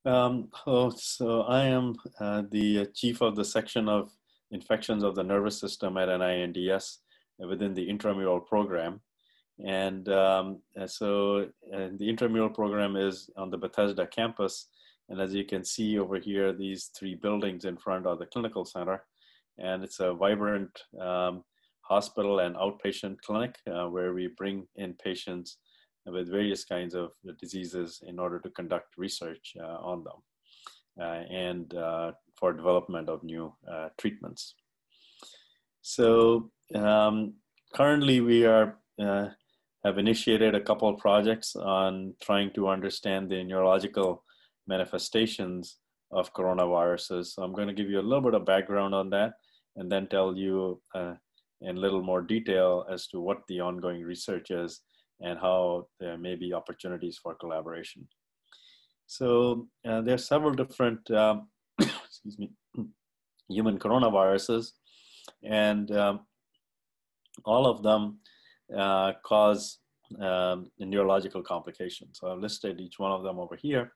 So I am the chief of the section of infections of the nervous system at NINDS within the intramural program. And the intramural program is on the Bethesda campus. And as you can see over here, these three buildings in front are the clinical center. And it's a vibrant hospital and outpatient clinic where we bring in patients with various kinds of diseases in order to conduct research on them and for development of new treatments. So currently we are have initiated a couple of projects on trying to understand the neurological manifestations of coronaviruses. So I'm going to give you a little bit of background on that and then tell you in a little more detail as to what the ongoing research is and how there may be opportunities for collaboration. So there are several different excuse me, human coronaviruses, and all of them cause neurological complications. So I've listed each one of them over here,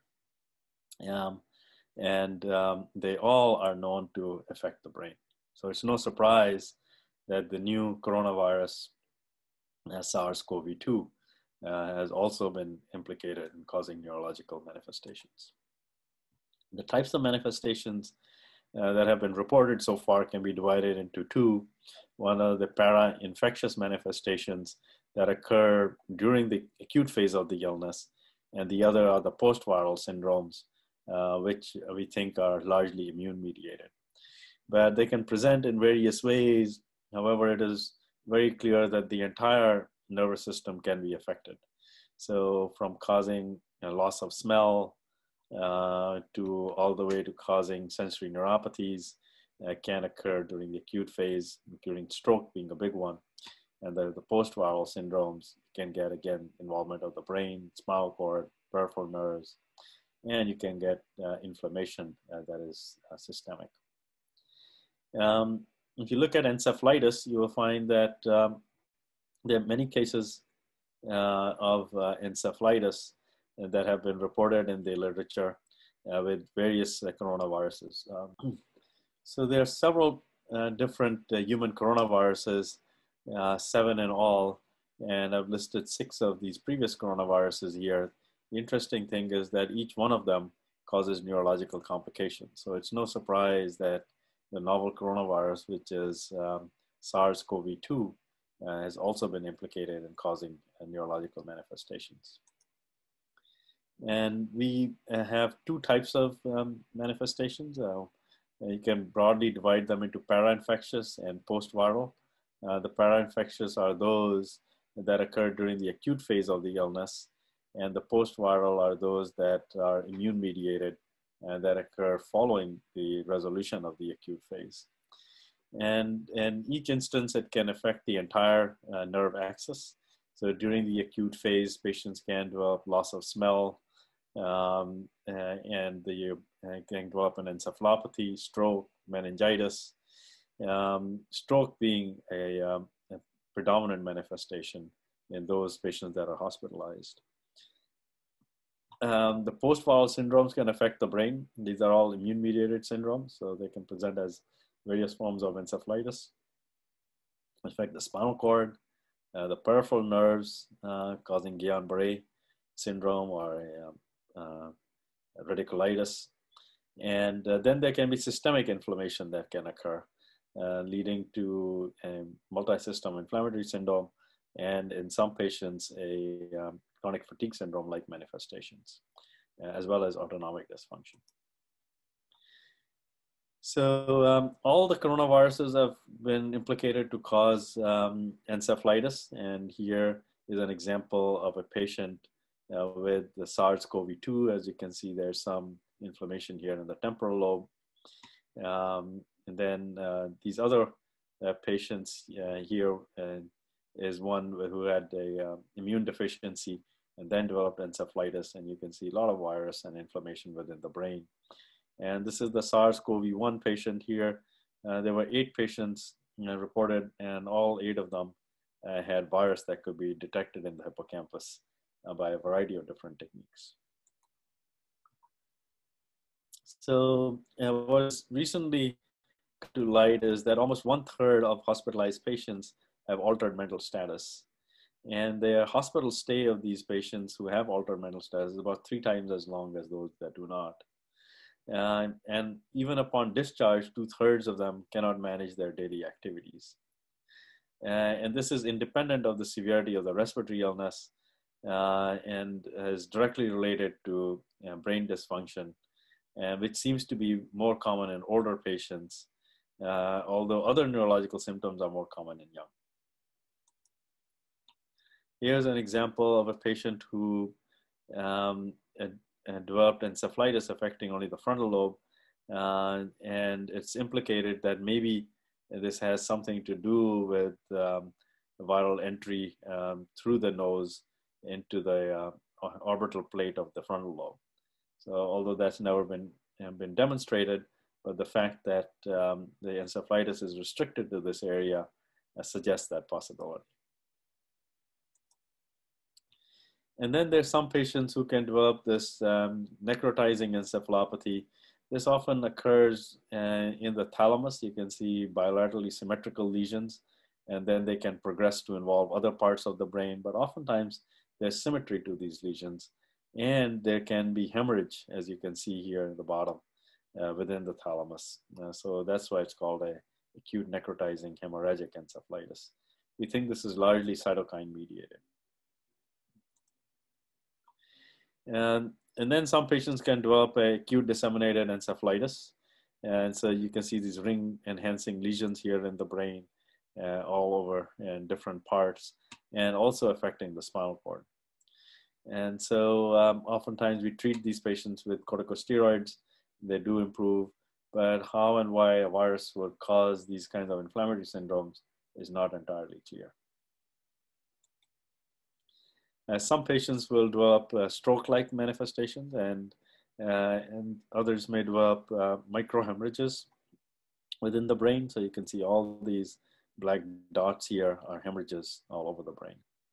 and they all are known to affect the brain. So it's no surprise that the new coronavirus, SARS-CoV-2, has also been implicated in causing neurological manifestations. The types of manifestations that have been reported so far can be divided into two. One are the para-infectious manifestations that occur during the acute phase of the illness, and the other are the post-viral syndromes, which we think are largely immune-mediated. But they can present in various ways. However, it is very clear that the entire nervous system can be affected. So from causing a loss of smell to all the way to causing sensory neuropathies can occur during the acute phase, including stroke being a big one. And the post-viral syndromes can get, again, involvement of the brain, spinal cord, peripheral nerves, and you can get inflammation that is systemic. If you look at encephalitis, you will find that there are many cases of encephalitis that have been reported in the literature with various coronaviruses. So there are several different human coronaviruses, 7 in all, and I've listed 6 of these previous coronaviruses here. The interesting thing is that each one of them causes neurological complications. So it's no surprise that the novel coronavirus, which is SARS-CoV-2, has also been implicated in causing neurological manifestations. And we have 2 types of manifestations. You can broadly divide them into para-infectious and post-viral. The para-infectious are those that occur during the acute phase of the illness, and the post-viral are those that are immune-mediated and that occur following the resolution of the acute phase. And in each instance, it can affect the entire nerve axis. So during the acute phase, patients can develop loss of smell, and they can develop an encephalopathy, stroke, meningitis, stroke being a predominant manifestation in those patients that are hospitalized. The post-viral syndromes can affect the brain. These are all immune-mediated syndromes, so they can present as various forms of encephalitis, affect the spinal cord, the peripheral nerves, causing Guillain-Barré syndrome or radiculitis. And then there can be systemic inflammation that can occur, leading to a multi-system inflammatory syndrome, and in some patients, a chronic fatigue syndrome-like manifestations, as well as autonomic dysfunction. So all the coronaviruses have been implicated to cause encephalitis, and here is an example of a patient with the SARS-CoV-2. As you can see, there's some inflammation here in the temporal lobe. And then these other patients here is one who had a immune deficiency and then developed encephalitis, and you can see a lot of virus and inflammation within the brain. And this is the SARS-CoV-1 patient here. There were 8 patients reported, and all 8 of them had virus that could be detected in the hippocampus by a variety of different techniques. So what is recently to light is that almost 1/3 of hospitalized patients have altered mental status. And the hospital stay of these patients who have altered mental status is about 3 times as long as those that do not. And even upon discharge, 2/3 of them cannot manage their daily activities. And this is independent of the severity of the respiratory illness and is directly related to brain dysfunction, which seems to be more common in older patients, although other neurological symptoms are more common in young. Here's an example of a patient who developed encephalitis affecting only the frontal lobe, and it's implicated that maybe this has something to do with viral entry through the nose into the orbital plate of the frontal lobe. So although that's never been demonstrated, but the fact that the encephalitis is restricted to this area suggests that possibility. And then there's some patients who can develop this necrotizing encephalopathy. This often occurs in the thalamus. You can see bilaterally symmetrical lesions, and then they can progress to involve other parts of the brain, but oftentimes there's symmetry to these lesions, and there can be hemorrhage, as you can see here at the bottom, within the thalamus. So that's why it's called a acute necrotizing hemorrhagic encephalitis. We think this is largely cytokine mediated. And then some patients can develop a acute disseminated encephalitis. And so you can see these ring enhancing lesions here in the brain all over in different parts, and also affecting the spinal cord. And so oftentimes we treat these patients with corticosteroids. They do improve, but how and why a virus would cause these kinds of inflammatory syndromes is not entirely clear. Some patients will develop stroke-like manifestations, and others may develop microhemorrhages within the brain. So you can see all these black dots here are hemorrhages all over the brain.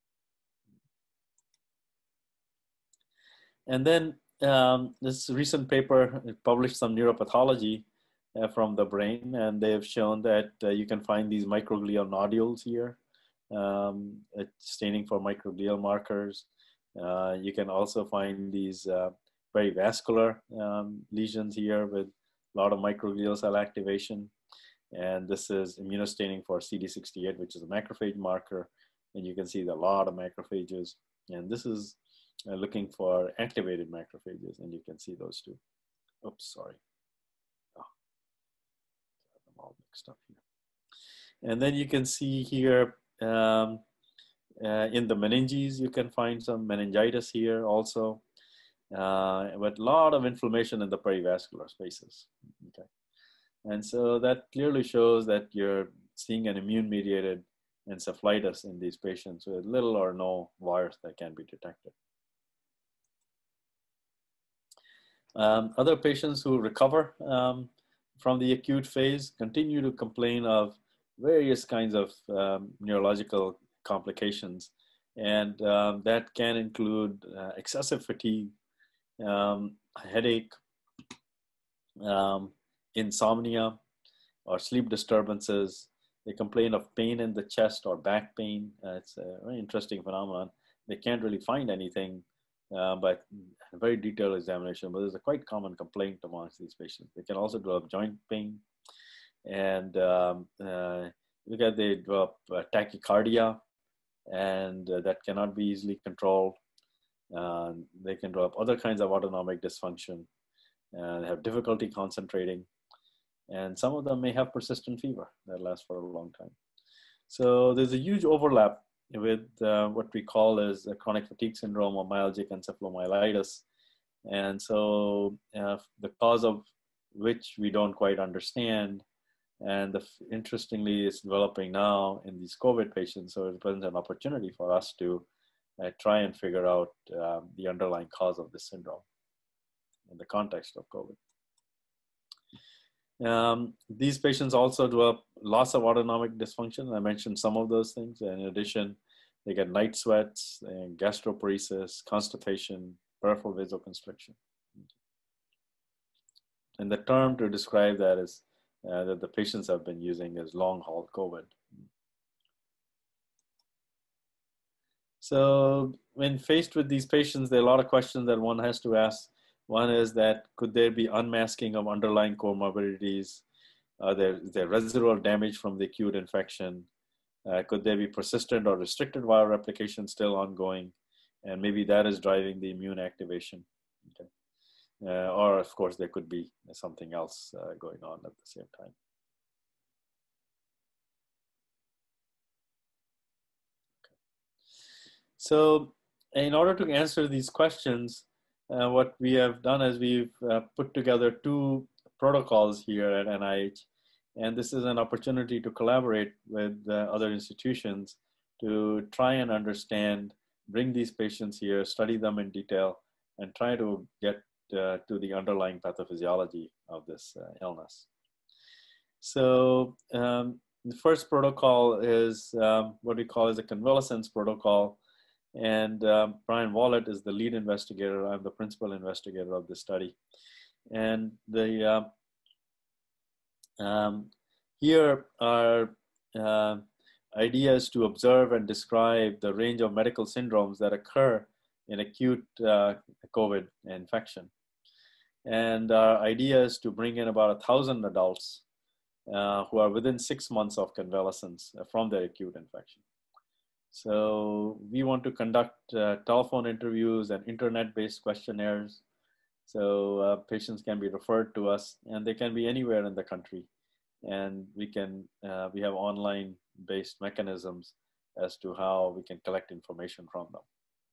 And then this recent paper published some neuropathology from the brain, and they have shown that you can find these microglial nodules here, staining for microglial markers. You can also find these very vascular lesions here with a lot of microglial cell activation. And this is immunostaining for CD68, which is a macrophage marker. And you can see a lot of macrophages. And this is looking for activated macrophages, and you can see those too. Oops, sorry. Oh, I'm all mixed up here. And then you can see here in the meninges, you can find some meningitis here also, with a lot of inflammation in the perivascular spaces. Okay. And so that clearly shows that you're seeing an immune-mediated encephalitis in these patients with little or no virus that can be detected. Other patients who recover from the acute phase continue to complain of various kinds of neurological complications. And that can include excessive fatigue, headache, insomnia, or sleep disturbances. They complain of pain in the chest or back pain. It's a very interesting phenomenon. They can't really find anything, but a very detailed examination, but there's a quite common complaint amongst these patients. They can also develop joint pain, and they develop tachycardia, and that cannot be easily controlled. They can develop other kinds of autonomic dysfunction, and have difficulty concentrating, and some of them may have persistent fever that lasts for a long time. So there's a huge overlap with what we call as chronic fatigue syndrome or myalgic encephalomyelitis. And so the cause of which we don't quite understand, and interestingly, it's developing now in these COVID patients. So it presents an opportunity for us to try and figure out the underlying cause of this syndrome in the context of COVID. These patients also develop loss of autonomic dysfunction. I mentioned some of those things. And in addition, they get night sweats, and gastroparesis, constipation, peripheral vasoconstriction. and the term to describe that is that the patients have been using is long haul COVID. So when faced with these patients, there are a lot of questions that one has to ask. One is that could there be unmasking of underlying comorbidities? Is there residual damage from the acute infection? Could there be persistent or restricted viral replication still ongoing? And maybe that is driving the immune activation. Okay. Or of course, there could be something else going on at the same time. So in order to answer these questions, what we have done is we've put together two protocols here at NIH. And this is an opportunity to collaborate with other institutions to try and understand, bring these patients here, study them in detail, and try to get to the underlying pathophysiology of this illness. So the first protocol is what we call as a convalescence protocol. And Brian Wallet is the lead investigator. I'm the principal investigator of this study. And the here are ideas to observe and describe the range of medical syndromes that occur in acute COVID infection. And our idea is to bring in about 1,000 adults who are within 6 months of convalescence from their acute infection. So we want to conduct telephone interviews and internet-based questionnaires. So patients can be referred to us, and they can be anywhere in the country. And we have online-based mechanisms as to how we can collect information from them.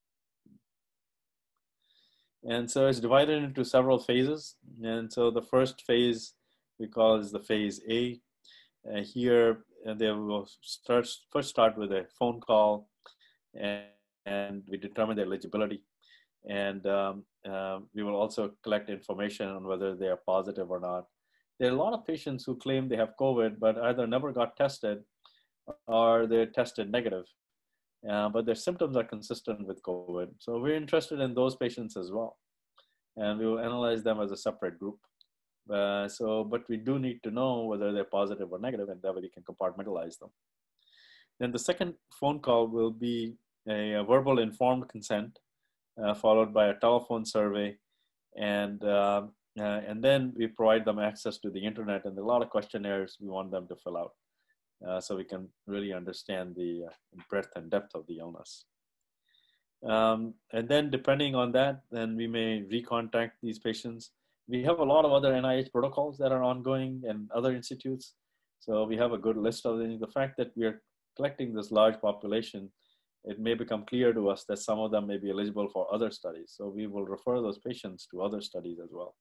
And so it's divided into several phases. And so the first phase we call is the phase A. Here they will first start with a phone call, and we determine their eligibility. And we will also collect information on whether they are positive or not. There are a lot of patients who claim they have COVID, but either never got tested or they're tested negative. But their symptoms are consistent with COVID. So we're interested in those patients as well. And we will analyze them as a separate group. But we do need to know whether they're positive or negative, and that way we can compartmentalize them. Then the second phone call will be a verbal informed consent, followed by a telephone survey. And then we provide them access to the internet, and a lot of questionnaires we want them to fill out. So we can really understand the breadth and depth of the illness. And then depending on that, then we may recontact these patients. We have a lot of other NIH protocols that are ongoing and other institutes. So we have a good list of them. The fact that we are collecting this large population, it may become clear to us that some of them may be eligible for other studies. So we will refer those patients to other studies as well.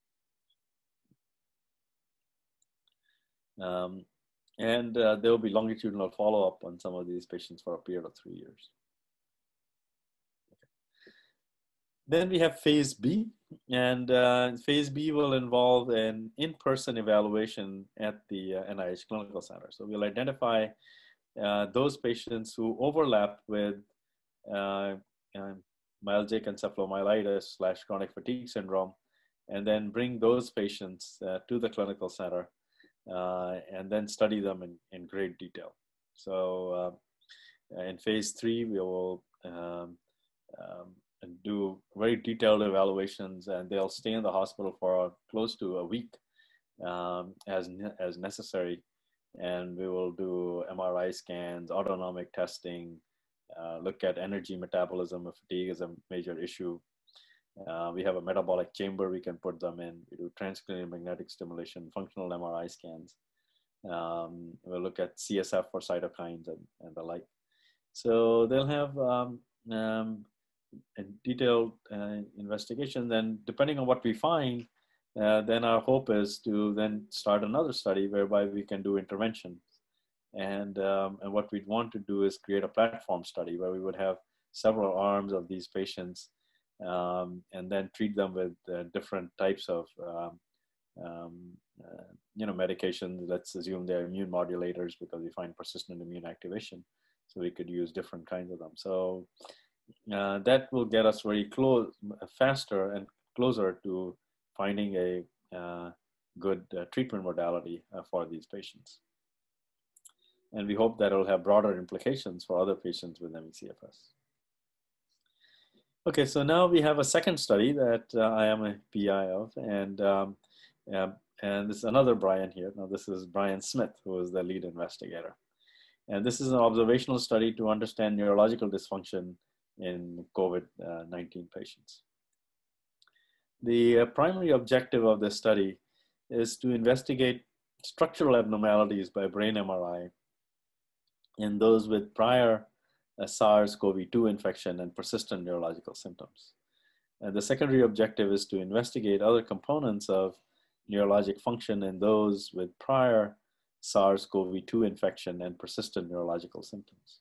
And there will be longitudinal follow-up on some of these patients for a period of 3 years. Okay. Then we have phase B, and phase B will involve an in-person evaluation at the NIH Clinical Center. So we'll identify those patients who overlap with myalgic encephalomyelitis / chronic fatigue syndrome, and then bring those patients to the clinical center and then study them in great detail. So in phase 3, we will do very detailed evaluations, and they'll stay in the hospital for close to a week as necessary. And we will do MRI scans, autonomic testing, look at energy metabolism if fatigue is a major issue. We have a metabolic chamber we can put them in. We do transcranial magnetic stimulation, functional MRI scans. We'll look at CSF for cytokines and the like. So they'll have a detailed investigation. Then depending on what we find, then our hope is to then start another study whereby we can do intervention. And what we'd want to do is create a platform study where we would have several arms of these patients and then treat them with different types of medications. Let's assume they're immune modulators because we find persistent immune activation. So we could use different kinds of them. So that will get us very close, faster and closer to finding a good treatment modality for these patients. And we hope that it will have broader implications for other patients with ME/CFS. Okay, so now we have a second study that I am a PI of, and this is another Brian here. Now this is Brian Smith, who is the lead investigator. And this is an observational study to understand neurological dysfunction in COVID-19 patients. The primary objective of this study is to investigate structural abnormalities by brain MRI in those with prior SARS-CoV-2 infection and persistent neurological symptoms. And the secondary objective is to investigate other components of neurologic function in those with prior SARS-CoV-2 infection and persistent neurological symptoms.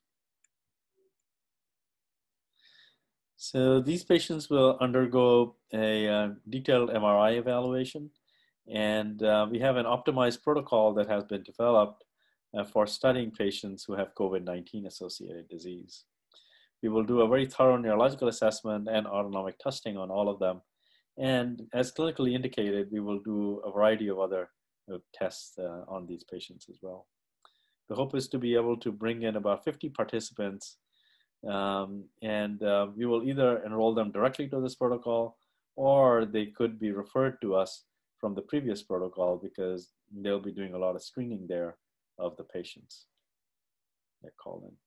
So these patients will undergo a detailed MRI evaluation, and we have an optimized protocol that has been developed for studying patients who have COVID-19 associated disease. We will do a very thorough neurological assessment and autonomic testing on all of them. And as clinically indicated, we will do a variety of other tests on these patients as well. The hope is to be able to bring in about 50 participants, and we will either enroll them directly to this protocol, or they could be referred to us from the previous protocol because they'll be doing a lot of screening there of the patients that call in.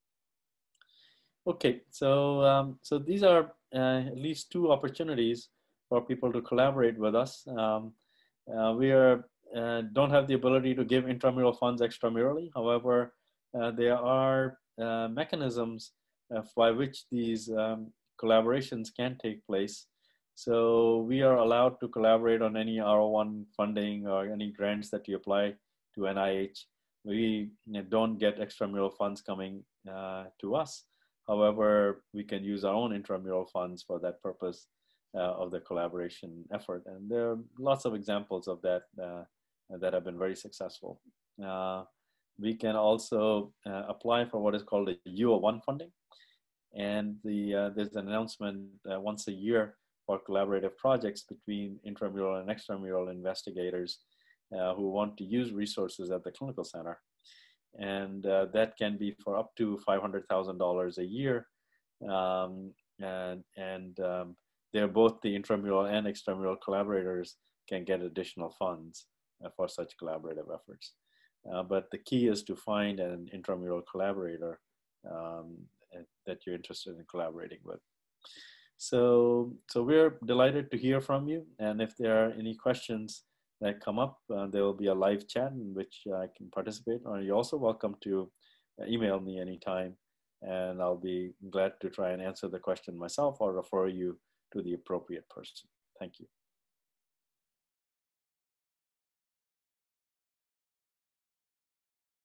Okay, so these are at least two opportunities for people to collaborate with us. We don't have the ability to give intramural funds extramurally. However, there are mechanisms by which these collaborations can take place. So we are allowed to collaborate on any R01 funding or any grants that you apply to NIH. We don't get extramural funds coming to us. However, we can use our own intramural funds for that purpose of the collaboration effort. And there are lots of examples of that that have been very successful. We can also apply for what is called a U01 funding. And there's an announcement once a year for collaborative projects between intramural and extramural investigators who want to use resources at the clinical center. And that can be for up to $500,000 a year. They're both the intramural and extramural collaborators can get additional funds for such collaborative efforts. But the key is to find an intramural collaborator that you're interested in collaborating with. So we're delighted to hear from you. And if there are any questions that come up, there will be a live chat in which I can participate. Or you're also welcome to email me anytime, and I'll be glad to try and answer the question myself or refer you to the appropriate person. Thank you.